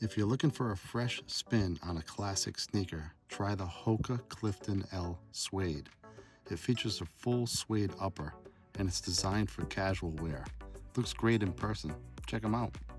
If you're looking for a fresh spin on a classic sneaker, try the Hoka Clifton L Suede. It features a full suede upper, and it's designed for casual wear. Looks great in person. Check them out.